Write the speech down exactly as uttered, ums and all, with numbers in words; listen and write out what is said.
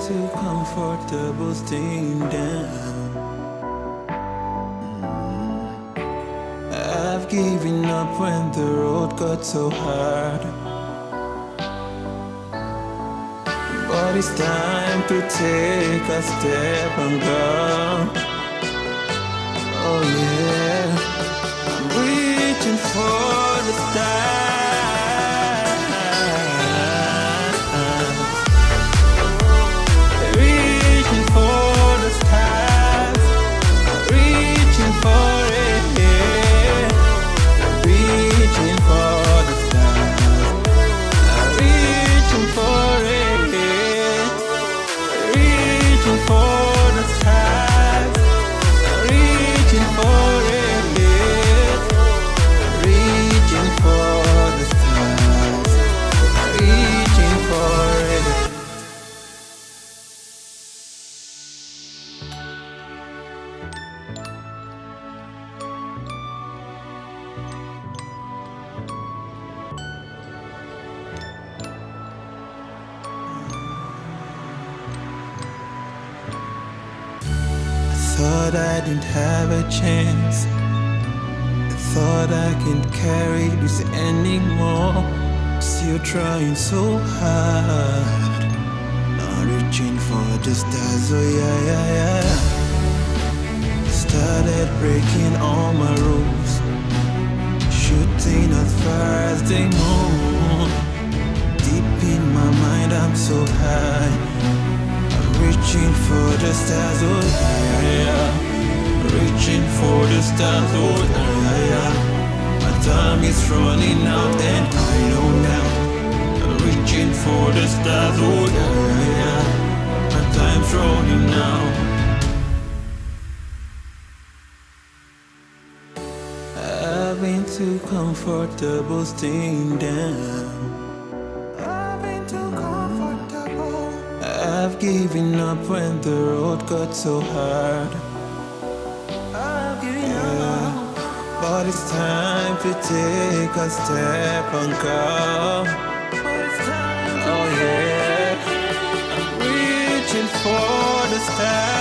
too comfortable staying down. I've given up when the road got so hard. But it's time to take a step and go. Oh yeah, I'm reaching for the stars. Reaching for the stars. Reaching for it. Reaching for the stars. Reaching for it. Reaching for the stars. Reaching for it. Reaching for the stars. Reaching for it. Thought I didn't have a chance. I thought I can't carry this anymore. Still trying so hard. Now reaching for the stars, oh yeah, yeah, yeah. Started breaking all my rules. Shooting as far as they move. Deep in my mind I'm so high. Reaching for the stars, oh yeah, yeah. Reaching for the stars, oh yeah, yeah. My time is running out and I know now. Reaching for the stars, oh yeah, yeah. My time's running out. I've been too comfortable staying down. I've given up when the road got so hard. Yeah. But it's time to take a step and go. Oh yeah, I'm reaching for the stars.